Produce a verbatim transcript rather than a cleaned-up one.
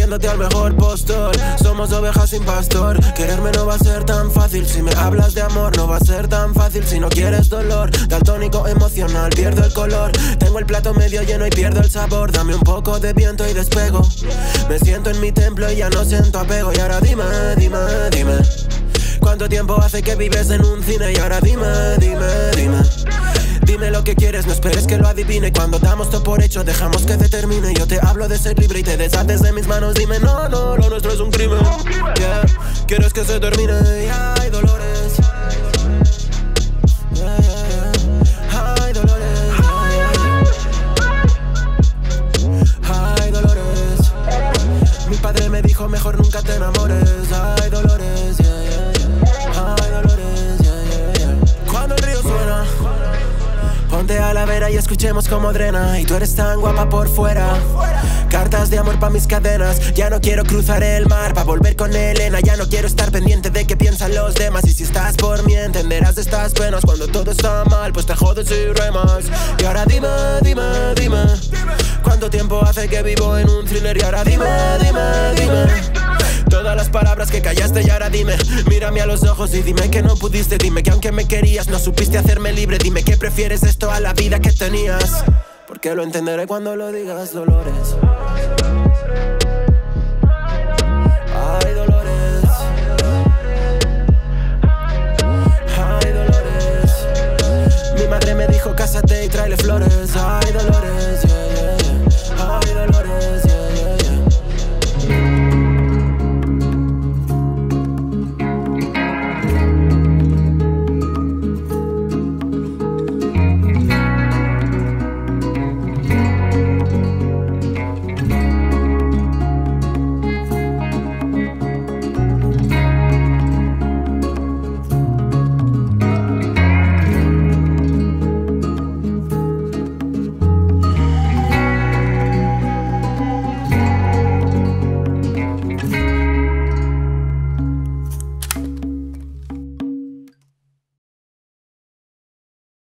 vendiéndote al mejor postor. Somos ovejas sin pastor. Quererme no va a ser tan fácil. Si me hablas de amor no va a ser tan fácil. Si no quieres dolor, daltónico emocional, pierdo el color. Tengo el plato medio lleno y pierdo el sabor. Dame un poco de viento y despego. Me siento en mi templo y ya no siento apego. Y ahora dime, dime, dime, ¿cuánto tiempo hace que vives en un cine? Y ahora dime, dime, dime, dime lo que quieres, no esperes que lo adivine. Cuando damos todo por hecho, dejamos que determine. Yo te hablo de ser libre y te deshaces de mis manos. Dime, no, no, lo nuestro es un crimen. Yeah, quieres que se termine. Yeah, hay dolores. Yeah, yeah, yeah. Hay dolores. Hay dolores. Mi padre me dijo, mejor nunca te enamores. Hay dolores, yeah, yeah, yeah. Hay dolores, yeah, yeah, yeah. Cuando el río suena, ponte a la vera y escuchemos cómo drena. Y tú eres tan guapa por fuera. Cartas de amor pa' mis cadenas. Ya no quiero cruzar el mar pa' volver con Elena. Ya no quiero estar pendiente de qué piensan los demás. Y si estás por mí entenderás de estas penas. Cuando todo está mal pues te jodes y remas. Y ahora dime, dime, dime, ¿cuánto tiempo hace que vivo en un thriller? Y ahora dime, dime, dime, todas las palabras que callaste. Y ahora dime, mírame a los ojos y dime que no pudiste. Dime que aunque me querías no supiste hacerme libre. Dime que prefieres esto a la vida que tenías. Porque lo entenderé cuando lo digas, Dolores. Hay dolores. Hay dolores. Mi madre me dijo, cásate y tráele flores. Hay dolores, yeah.